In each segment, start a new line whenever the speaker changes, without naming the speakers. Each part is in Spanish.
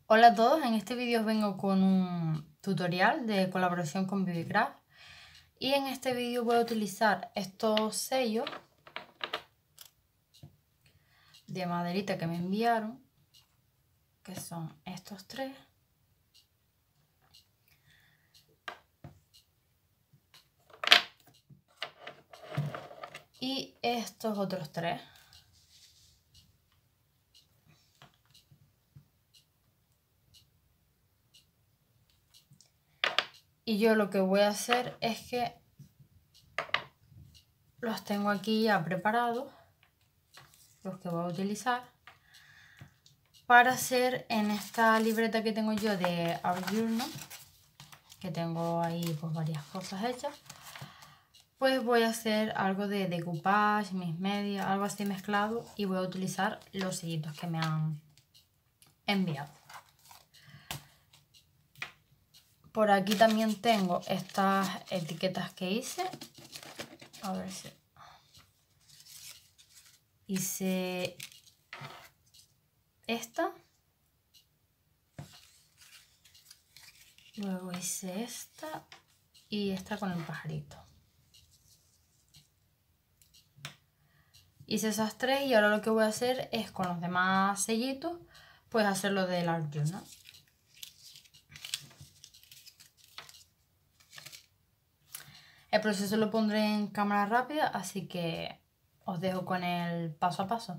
Hola a todos, en este vídeo os vengo con un tutorial de colaboración con BBCraft y en este vídeo voy a utilizar estos sellos de maderita que me enviaron, que son estos tres, y estos otros tres. Y yo lo que voy a hacer es que los tengo aquí ya preparados, los que voy a utilizar, para hacer en esta libreta que tengo yo de Art Journal, que tengo ahí pues varias cosas hechas. Pues voy a hacer algo de decoupage, mis medias, algo así mezclado, y voy a utilizar los sellitos que me han enviado. Por aquí también tengo estas etiquetas que hice. A ver si... Hice esta. Luego hice esta y esta con el pajarito. Hice esas tres y ahora lo que voy a hacer es con los demás sellitos, pues hacerlo del Art Journal. El proceso lo pondré en cámara rápida, así que os dejo con el paso a paso.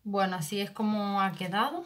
Bueno, así es como ha quedado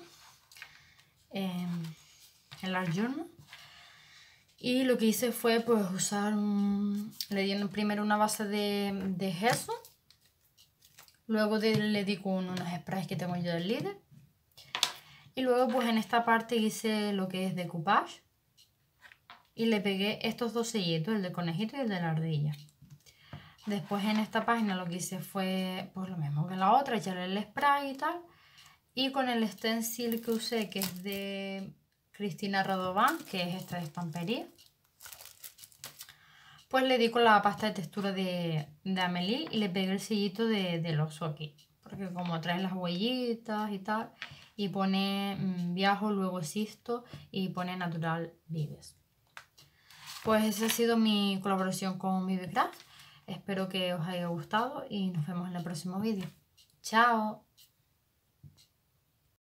el art journal. Y lo que hice fue pues usar le di primero una base de gesso. Luego le di con unos sprays que tengo yo del líder. Y luego pues en esta parte hice lo que es decoupage. Y le pegué estos dos sellitos, el de conejito y el de la ardilla. Después en esta página lo que hice fue pues lo mismo que en la otra, echarle el spray y tal. Y con el stencil que usé, que es de Cristina Radovan, que es esta de estampería, pues le di con la pasta de textura de Amelie y le pegué el sellito del oso aquí. Porque como trae las huellitas y tal, y pone viajo, luego existo y pone natural vives. Pues esa ha sido mi colaboración con Vivecraft. Espero que os haya gustado y nos vemos en el próximo vídeo. ¡Chao!